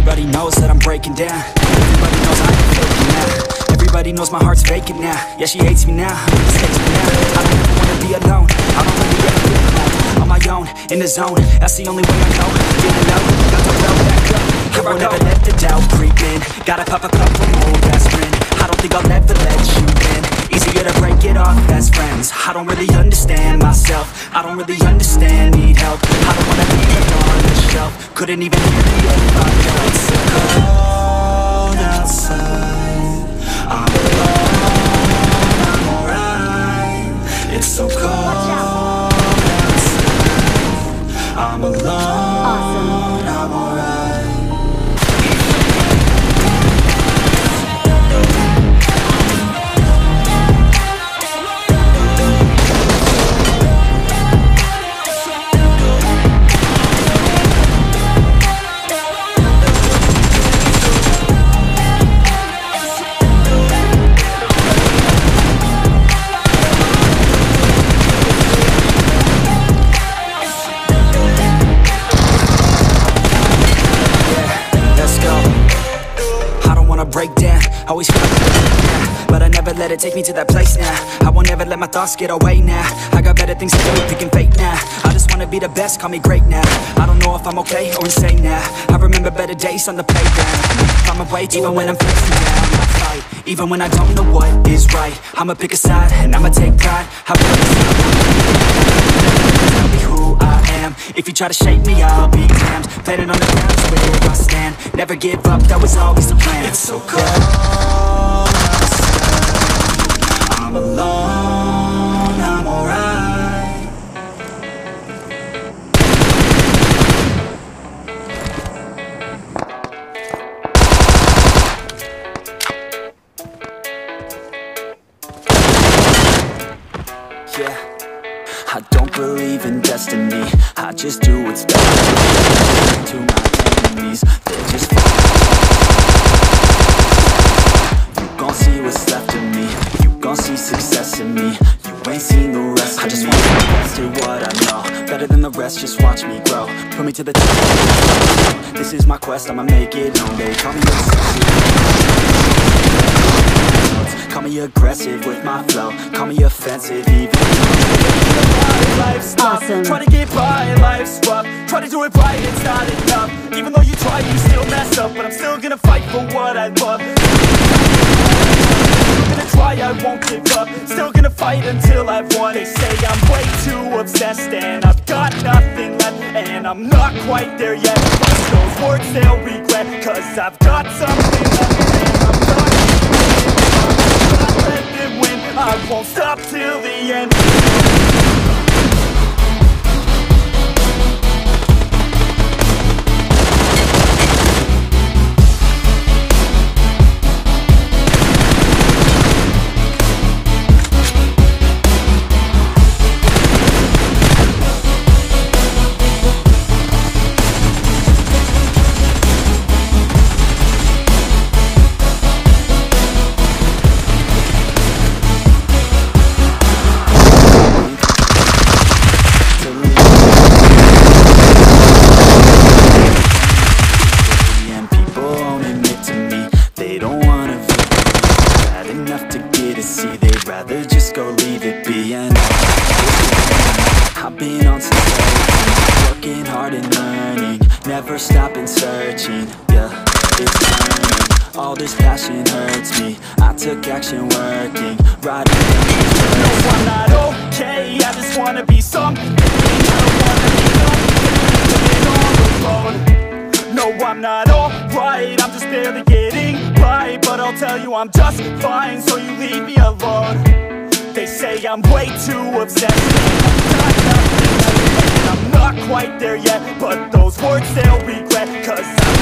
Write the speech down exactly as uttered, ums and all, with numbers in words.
Everybody knows that I'm breaking down. Everybody knows I am faking now. Everybody knows my heart's faking now. Yeah, she hates me now, mistakes me now. I don't ever wanna be alone. I don't really ever feel alone. On my own, in the zone, that's the only way I know. Feeling low, got to blow back up. I won't ever let the doubt creep in. Gotta pop a couple more aspirin. I don't think I'll ever let you in. Easier to break it off best friends. I don't really understand myself. I don't really understand, need help. I don't wanna be on the shelf. Couldn't even hear the end of my life. It's so cold outside. I'm alone, I'm alright. It's so cold outside. I'm alone, awesome. I'm alright. Break down, always feel like yeah, but I never let it take me to that place now. I won't ever let my thoughts get away now. I got better things to do, picking fate now. I just wanna be the best, call me great now. I don't know if I'm okay or insane now. I remember better days on the playground. Find my way even when I'm facing down. I fight, even when I don't know what is right. I'ma pick a side and I'ma take pride. I tell me who I am. If you try to shake me, I'll be damned. Planning on the ground is where I stand. Never give up, that was always the plan. It's so cold outside. I'm alone, I'm alright. Yeah, I don't believe in destiny. I just do what's best to my enemies. They're just you gon' see what's left of me. You gon' see success in me. You ain't seen the rest of me. I just want to be the best at what I know. Better than the rest, just watch me grow. Put me to the top. This is my quest, I'ma make it known. They call me obsessive. Call me aggressive with my flow. Call me offensive even awesome. Try to get by, life's rough. Try to do it right, it's not enough. Even though you try, you still mess up. But I'm still gonna fight for what I love. Still gonna try, I won't give up. Still gonna fight until I've won. They say I'm way too obsessed and I've got nothing left. And I'm not quite there yet. But those words they'll regret. Cause I've got something left. And I'm not let them win. I won't stop till the end. Never stopping searching, yeah, it's burning. All this passion hurts me. I took action working, riding. No, I'm not okay, I just wanna be something. I don't wanna be on the road. No, I'm not alright, I'm just barely getting by. But I'll tell you I'm just fine, so you leave me alone. They say I'm way too obsessed. I'm not, I'm not quite there yet, but those words they'll regret. Cause I'm